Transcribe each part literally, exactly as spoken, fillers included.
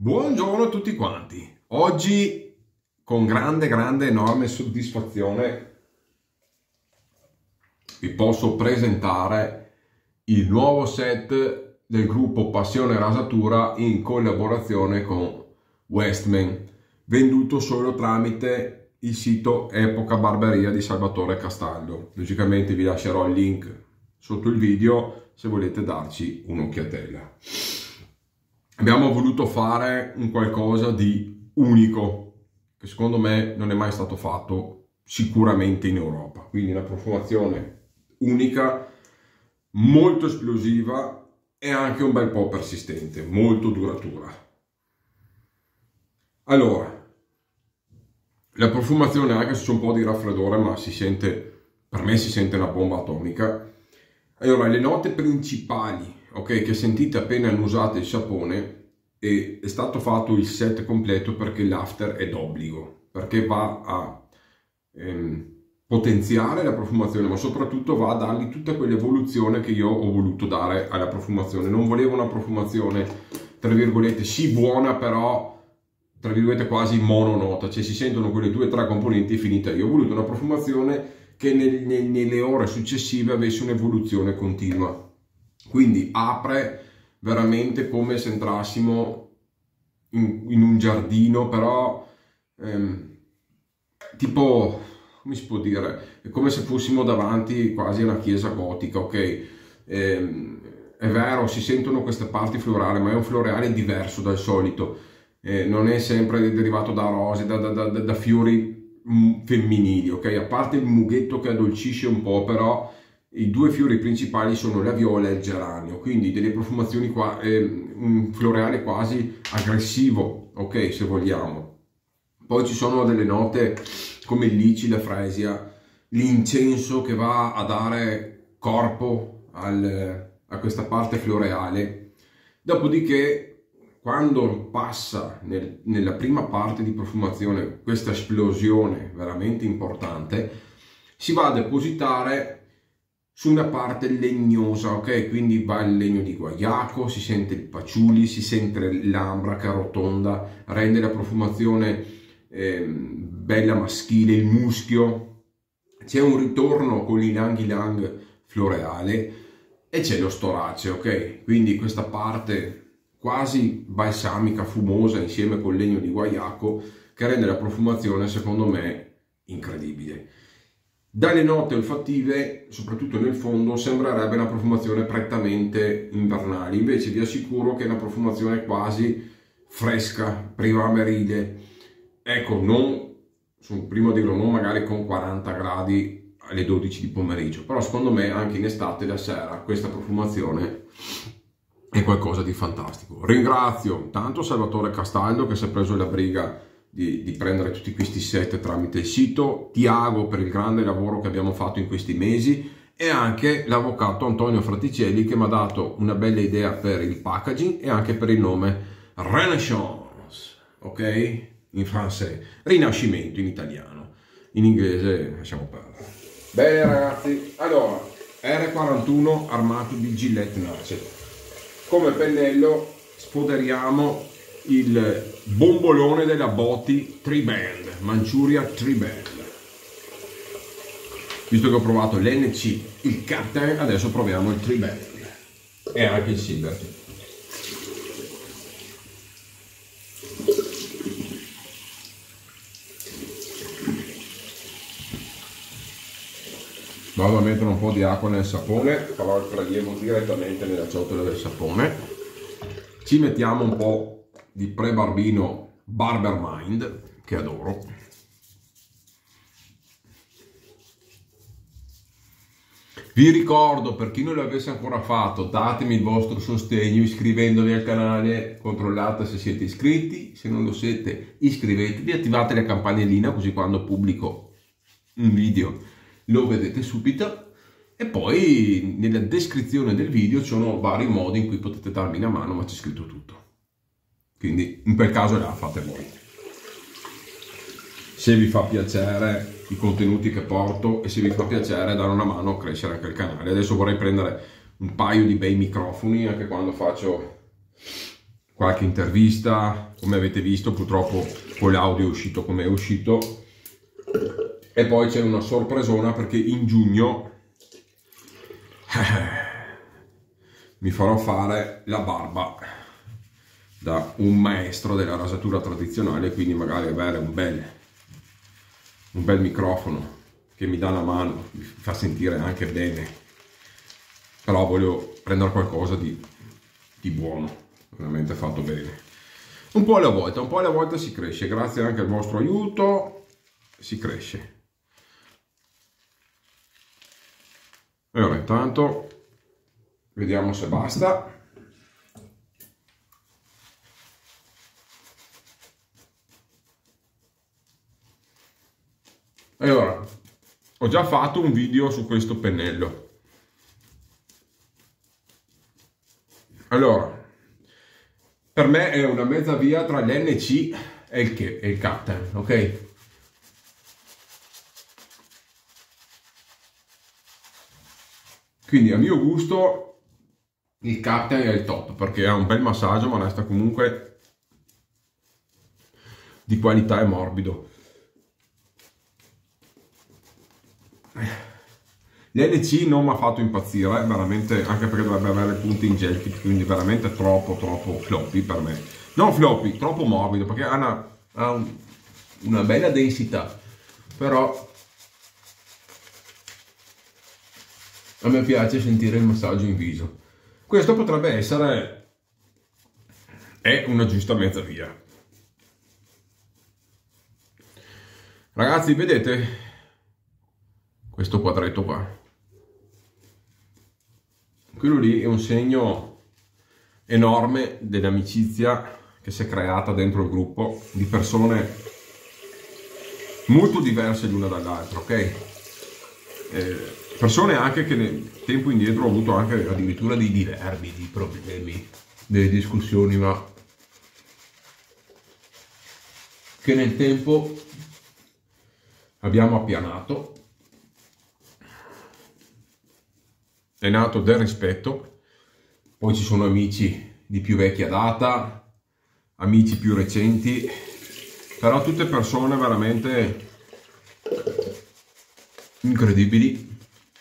Buongiorno a tutti quanti. Oggi con grande, grande, enorme soddisfazione vi posso presentare il nuovo set del gruppo Passione Rasatura in collaborazione con Westman, venduto solo tramite il sito Epoca Barberia di Salvatore Castaldo. Logicamente vi lascerò il link sotto il video se volete darci un'occhiatella. Abbiamo voluto fare un qualcosa di unico, che secondo me non è mai stato fatto sicuramente in Europa. Quindi una profumazione unica, molto esplosiva e anche un bel po' persistente, molto duratura. Allora, la profumazione, anche se c'è un po' di raffreddore, ma si sente, per me si sente una bomba atomica. Allora, le note principali, ok, che sentite appena annusate il sapone, e è stato fatto il set completo perché l'after è d'obbligo, perché va a ehm, potenziare la profumazione, ma soprattutto va a dargli tutta quell'evoluzione che io ho voluto dare alla profumazione. Non volevo una profumazione, tra virgolette, sì buona, però tra virgolette quasi mononota, cioè si sentono quelle due o tre componenti e finita. Io ho voluto una profumazione che nel, nel, nelle ore successive avesse un'evoluzione continua, quindi apre veramente come se entrassimo in, in un giardino, però ehm, tipo, come si può dire, è come se fossimo davanti quasi a una chiesa gotica, ok? Ehm, è vero, si sentono queste parti florali, ma è un floreale diverso dal solito, eh, non è sempre derivato da rose, da, da, da, da fiori femminili, ok? A parte il mughetto che addolcisce un po', però i due fiori principali sono la viola e il geranio, quindi delle profumazioni qua, eh, un floreale quasi aggressivo, ok, se vogliamo. Poi ci sono delle note come il lici, la fresia, l'incenso che va a dare corpo al, a questa parte floreale. Dopodiché, quando passa nel, nella prima parte di profumazione questa esplosione veramente importante, si va a depositare su una parte legnosa, ok? Quindi va il legno di guaiaco, si sente il patchouli, si sente l'ambraca rotonda, rende la profumazione eh, bella maschile, il muschio. C'è un ritorno con l'ilang ilang floreale e c'è lo storace, ok? Quindi questa parte quasi balsamica, fumosa, insieme col legno di guaiaco, che rende la profumazione, secondo me, incredibile. Dalle note olfattive, soprattutto nel fondo, sembrerebbe una profumazione prettamente invernale, invece vi assicuro che è una profumazione quasi fresca, primaverile. Ecco, non, sono primo a dirlo, non magari con quaranta gradi alle dodici di pomeriggio, però secondo me anche in estate la sera questa profumazione è qualcosa di fantastico. Ringrazio tanto Salvatore Castaldo che si è preso la briga Di, di prendere tutti questi set tramite il sito, Tiago per il grande lavoro che abbiamo fatto in questi mesi e anche l'avvocato Antonio Fraticelli che mi ha dato una bella idea per il packaging e anche per il nome Renaissance, ok? In francese, Rinascimento in italiano, in inglese lasciamo perdere. Bene ragazzi, allora R quarantuno armato di Gillette Nurse, come pennello sfoderiamo il bombolone della Boti Tree Band, Manchuria Tree Band. Visto che ho provato l'N C, il Captain, adesso proviamo il Tree Band e anche il Silver. Vado a mettere un po' di acqua nel sapone, farò il prelievo direttamente nella ciotola del sapone. Ci mettiamo un po' di pre-barbino Barber Mind, che adoro. Vi ricordo, per chi non l'avesse ancora fatto, datemi il vostro sostegno iscrivendovi al canale, controllate se siete iscritti, se non lo siete iscrivetevi, attivate la campanellina così quando pubblico un video lo vedete subito. E poi nella descrizione del video ci sono vari modi in cui potete darmi una mano, ma c'è scritto tutto. Quindi in quel caso la fate voi. Se vi fa piacere i contenuti che porto e se vi fa piacere dare una mano a crescere anche il canale. Adesso vorrei prendere un paio di bei microfoni anche quando faccio qualche intervista, come avete visto purtroppo con l'audio è uscito come è uscito, e poi c'è una sorpresona perché in giugno mi farò fare la barba da un maestro della rasatura tradizionale, quindi magari avere un bel, un bel microfono che mi dà una mano, mi fa sentire anche bene, però voglio prendere qualcosa di, di buono, veramente fatto bene. Un po' alla volta, un po' alla volta si cresce, grazie anche al vostro aiuto si cresce. E ora intanto vediamo se basta. E ora, ho già fatto un video su questo pennello. Allora, per me è una mezza via tra l'N C e il, che, e il Captain, ok? Quindi a mio gusto il Captain è il top, perché ha un bel massaggio ma resta comunque di qualità e morbido. L'N C non mi ha fatto impazzire, veramente, anche perché dovrebbe avere punti in gel, quindi veramente troppo troppo floppy per me. Non floppy, troppo morbido, perché ha una, ha un, una bella densità, però a me piace sentire il massaggio in viso. Questo potrebbe essere, è una giusta mezza via. Ragazzi, vedete questo quadretto qua? Quello lì è un segno enorme dell'amicizia che si è creata dentro il gruppo di persone molto diverse l'una dall'altra, ok? Eh, persone anche che nel tempo indietro ho avuto anche addirittura dei diverbi, dei problemi, delle discussioni, ma che nel tempo abbiamo appianato. È nato del rispetto, poi ci sono amici di più vecchia data, amici più recenti, però tutte persone veramente incredibili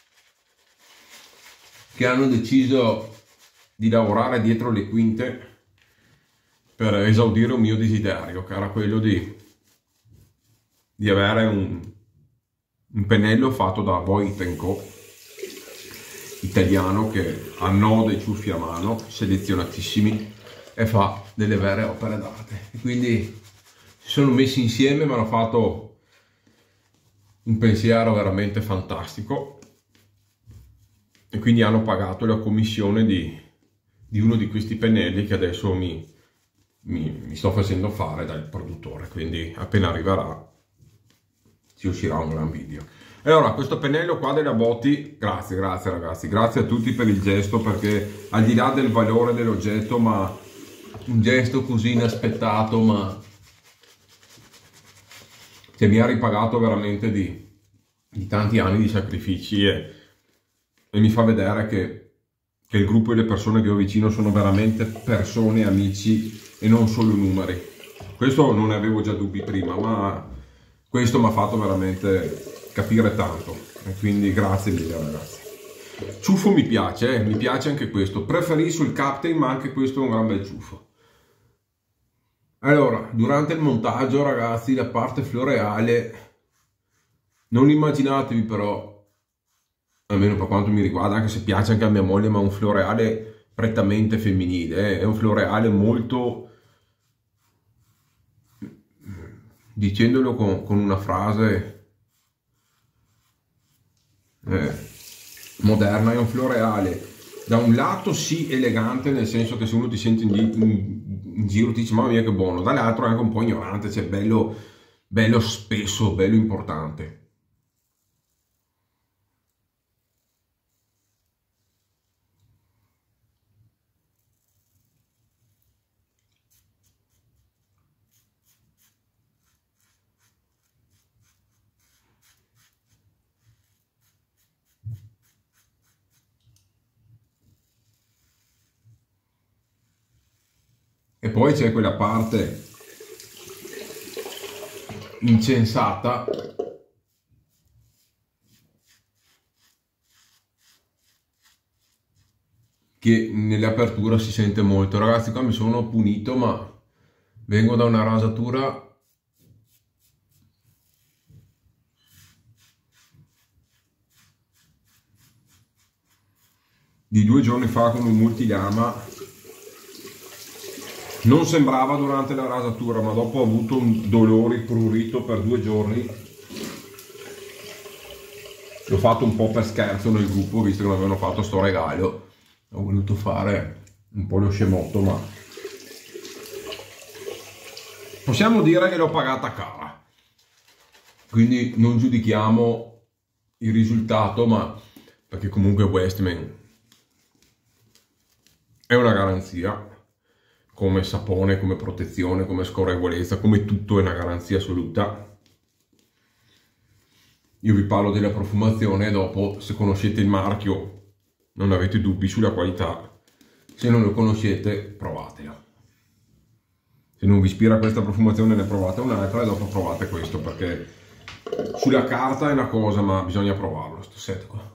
che hanno deciso di lavorare dietro le quinte per esaudire un mio desiderio, che era quello di, di avere un, un pennello fatto da Voith Co, italiano, che ha nove dei ciuffi a mano, selezionatissimi, e fa delle vere opere d'arte. Quindi si sono messi insieme, mi hanno fatto un pensiero veramente fantastico, e quindi hanno pagato la commissione di, di uno di questi pennelli che adesso mi, mi, mi sto facendo fare dal produttore, quindi appena arriverà ci uscirà un gran video. E allora, questo pennello qua della Botti, grazie, grazie ragazzi, grazie a tutti per il gesto, perché al di là del valore dell'oggetto, ma un gesto così inaspettato, ma che mi ha ripagato veramente di, di tanti anni di sacrifici, e, e mi fa vedere che, che il gruppo e le persone che ho vicino sono veramente persone, amici e non solo numeri. Questo non ne avevo già dubbi prima, ma questo mi ha fatto veramente capire tanto, e quindi grazie mille ragazzi. Ciuffo mi piace, eh? Mi piace anche questo, preferisco il Captain, ma anche questo è un gran bel ciuffo. Allora, durante il montaggio ragazzi, la parte floreale non immaginatevi, però, almeno per quanto mi riguarda, anche se piace anche a mia moglie, ma un floreale prettamente femminile, eh? È un floreale molto, dicendolo con, con una frase Eh, moderna, è un floreale da un lato sì elegante, nel senso che se uno ti sente in, in, in giro ti dice mamma mia che buono, dall'altro è anche un po' ignorante, cioè bello, bello spesso, bello importante. E poi c'è quella parte incensata che nelle aperture si sente molto. Ragazzi, qua mi sono punito, ma vengo da una rasatura di due giorni fa con un multilama. Non sembrava durante la rasatura, ma dopo ho avuto un dolore prurito per due giorni. L'ho fatto un po' per scherzo nel gruppo, visto che mi avevano fatto sto regalo. Ho voluto fare un po' lo scemotto, ma possiamo dire che l'ho pagata cara. Quindi non giudichiamo il risultato, ma perché comunque Westman è una garanzia, come sapone, come protezione, come scorrevolezza, come tutto è una garanzia assoluta. Io vi parlo della profumazione e dopo, se conoscete il marchio, non avete dubbi sulla qualità. Se non lo conoscete, provatelo. Se non vi ispira questa profumazione, ne provate un'altra e dopo provate questo, perché sulla carta è una cosa, ma bisogna provarlo, sto set qua.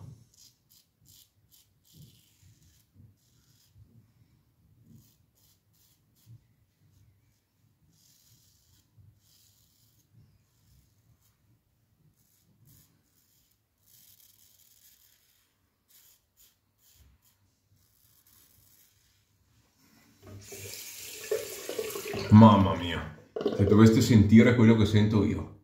Mamma mia, se doveste sentire quello che sento io.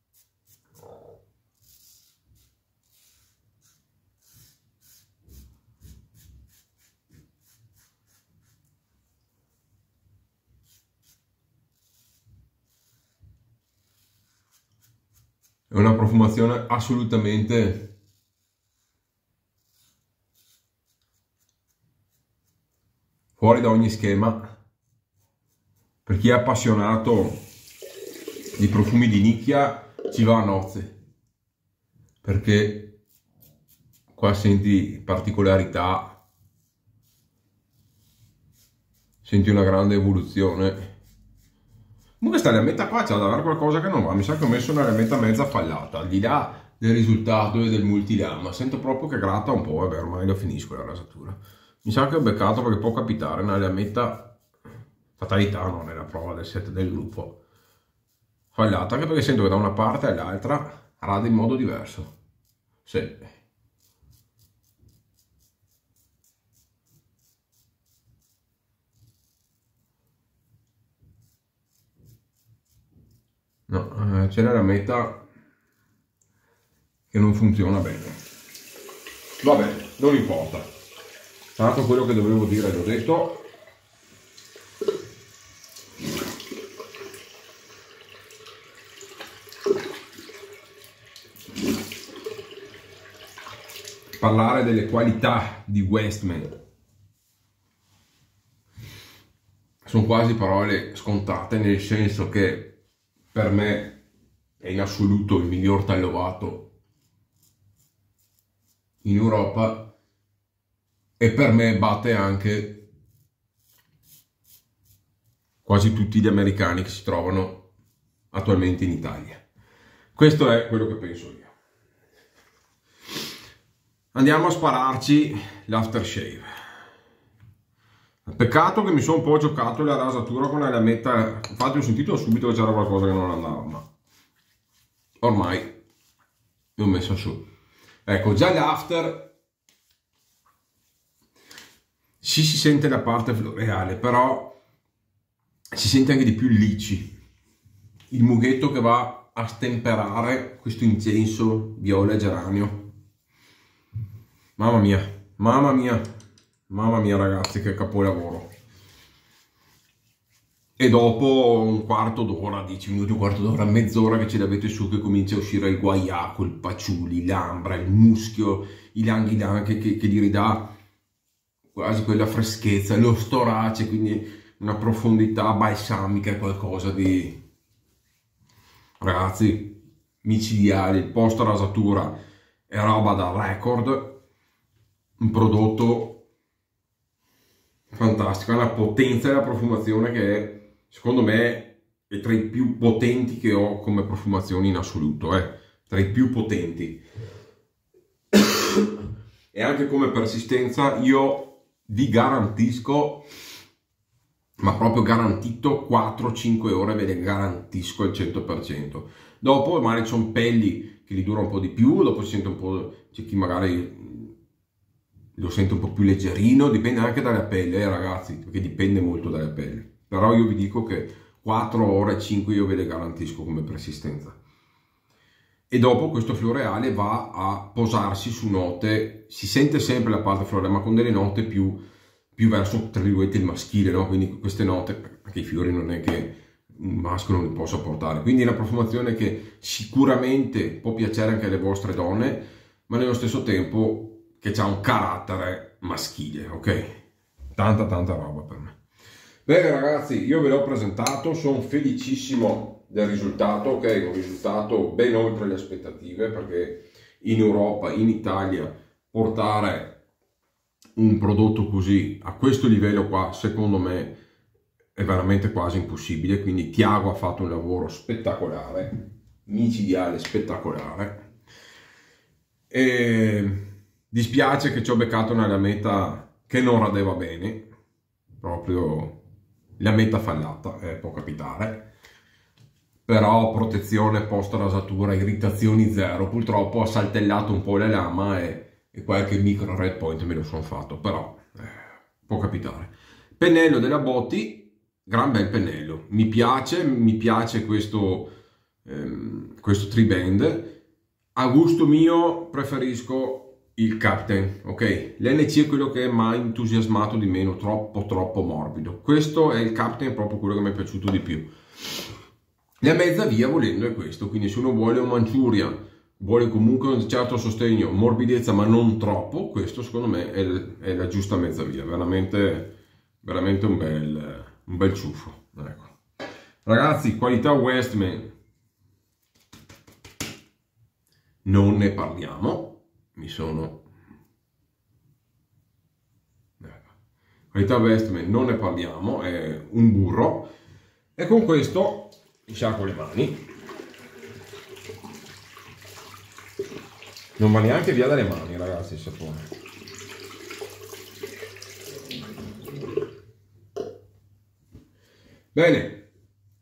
È una profumazione assolutamente fuori da ogni schema. Per chi è appassionato di profumi di nicchia ci va a nozze, perché qua senti particolarità, senti una grande evoluzione. Comunque sta lametta qua c'è da avere qualcosa che non va, mi sa che ho messo una lametta mezza fallata, al di là del risultato e del multilama, sento proprio che gratta un po', vabbè ormai lo finisco la rasatura. Mi sa che ho beccato, perché può capitare, una lametta, fatalità non è la prova del set del gruppo, fallata, anche perché sento che da una parte all'altra rade in modo diverso. Sì. No, c'è la lametta che non funziona bene. Vabbè, non importa. Tanto quello che dovevo dire l'ho detto. Parlare delle qualità di Westman sono quasi parole scontate, nel senso che per me è in assoluto il miglior tallovato in Europa e per me batte anche quasi tutti gli americani che si trovano attualmente in Italia. Questo è quello che penso io. Andiamo a spararci l'aftershave. Peccato che mi sono un po' giocato la rasatura con la lametta, infatti ho sentito subito che c'era qualcosa che non andava, ma ormai l'ho messo su. Ecco, già l'after sì, si sente la parte floreale, però si sente anche di più il lici, il mughetto che va a stemperare questo incenso viola e geranio. Mamma mia, mamma mia, mamma mia ragazzi, che capolavoro. E dopo un quarto d'ora, dieci minuti, un quarto d'ora, mezz'ora che ce l'avete su, che comincia a uscire il guaiaco, il patchouli, l'ambra, il muschio, i ylang ylang che, che, che gli ridà quasi quella freschezza, lo storace, quindi una profondità balsamica, qualcosa di... Ragazzi, micidiali, il post rasatura è roba da record. Un prodotto fantastico, ha una potenza della profumazione che è, secondo me, è tra i più potenti che ho come profumazioni in assoluto, eh? Tra i più potenti. E anche come persistenza io vi garantisco, ma proprio garantito, quattro cinque ore ve le garantisco al cento per cento. Dopo magari ci sono pelli che li dura un po' di più, dopo si sente un po', c'è chi magari lo sente un po' più leggerino, dipende anche dalla pelle, eh, ragazzi, perché dipende molto dalla pelle. Però io vi dico che quattro ore, cinque io ve le garantisco come persistenza. E dopo questo floreale va a posarsi su note, si sente sempre la parte floreale, ma con delle note più, più verso, tra virgolette, il maschile, no? Quindi queste note, perché i fiori non è che un maschio non li possa portare. Quindi è una profumazione che sicuramente può piacere anche alle vostre donne, ma nello stesso tempo che ha un carattere maschile, ok? Tanta tanta roba per me. Bene ragazzi, io ve l'ho presentato, sono felicissimo del risultato, ok? Un risultato ben oltre le aspettative, perché in Europa, in Italia, portare un prodotto così a questo livello qua, secondo me, è veramente quasi impossibile. Quindi Tiago ha fatto un lavoro spettacolare, micidiale, spettacolare. E dispiace che ci ho beccato nella meta che non radeva bene, proprio la meta fallata, eh, può capitare. Però protezione post rasatura, irritazioni zero. Purtroppo ha saltellato un po' la lama e, e qualche micro red point me lo sono fatto, però eh, può capitare. Pennello della Botti, gran bel pennello, mi piace, mi piace questo, ehm, questo tree band. A gusto mio preferisco il Captain, ok? L'N C è quello che mi ha entusiasmato di meno, troppo troppo morbido. Questo è il Captain, proprio quello che mi è piaciuto di più. La mezza via volendo è questo, quindi se uno vuole un Manchuria, vuole comunque un certo sostegno, morbidezza ma non troppo, questo secondo me è, è la giusta mezza via, veramente, veramente un bel, un bel ciuffo. Ecco. Ragazzi, qualità Westman, non ne parliamo, mi sono... Ecco. Qualità Westman non ne parliamo, è un burro, e con questo... mi sciacquo le mani, non va neanche via dalle mani ragazzi il sapone. Bene,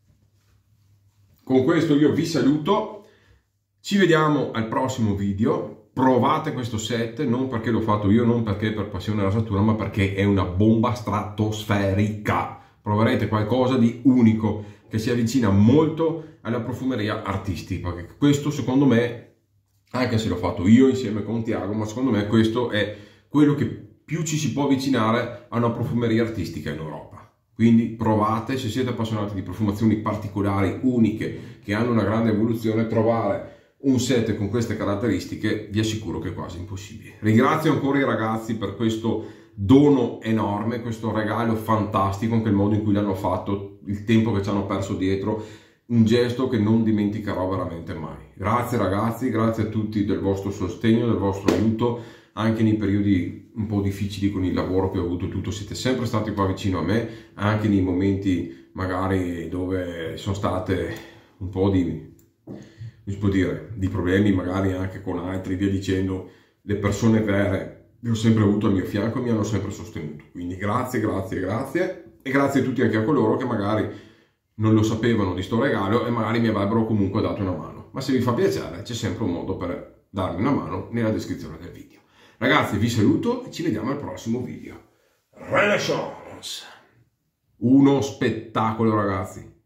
con questo io vi saluto, ci vediamo al prossimo video. Provate questo set, non perché l'ho fatto io, non perché per passione rasatura, ma perché è una bomba stratosferica. Proverete qualcosa di unico che si avvicina molto alla profumeria artistica, perché questo secondo me, anche se l'ho fatto io insieme con Tiago, ma secondo me questo è quello che più ci si può avvicinare a una profumeria artistica in Europa. Quindi provate, se siete appassionati di profumazioni particolari, uniche, che hanno una grande evoluzione, trovare un set con queste caratteristiche vi assicuro che è quasi impossibile. Ringrazio ancora i ragazzi per questo dono enorme, questo regalo fantastico, anche il modo in cui l'hanno fatto, il tempo che ci hanno perso dietro, un gesto che non dimenticherò veramente mai. Grazie ragazzi, grazie a tutti del vostro sostegno, del vostro aiuto, anche nei periodi un po' difficili con il lavoro che ho avuto tutto, siete sempre stati qua vicino a me, anche nei momenti magari dove sono state un po' di, come si può dire, di problemi magari anche con altri, via dicendo, le persone vere li ho sempre avuto al mio fianco e mi hanno sempre sostenuto. Quindi grazie, grazie, grazie. E grazie a tutti anche a coloro che magari non lo sapevano di sto regalo e magari mi avrebbero comunque dato una mano. Ma se vi fa piacere c'è sempre un modo per darmi una mano nella descrizione del video. Ragazzi, vi saluto e ci vediamo al prossimo video. Renaissance! Uno spettacolo, ragazzi!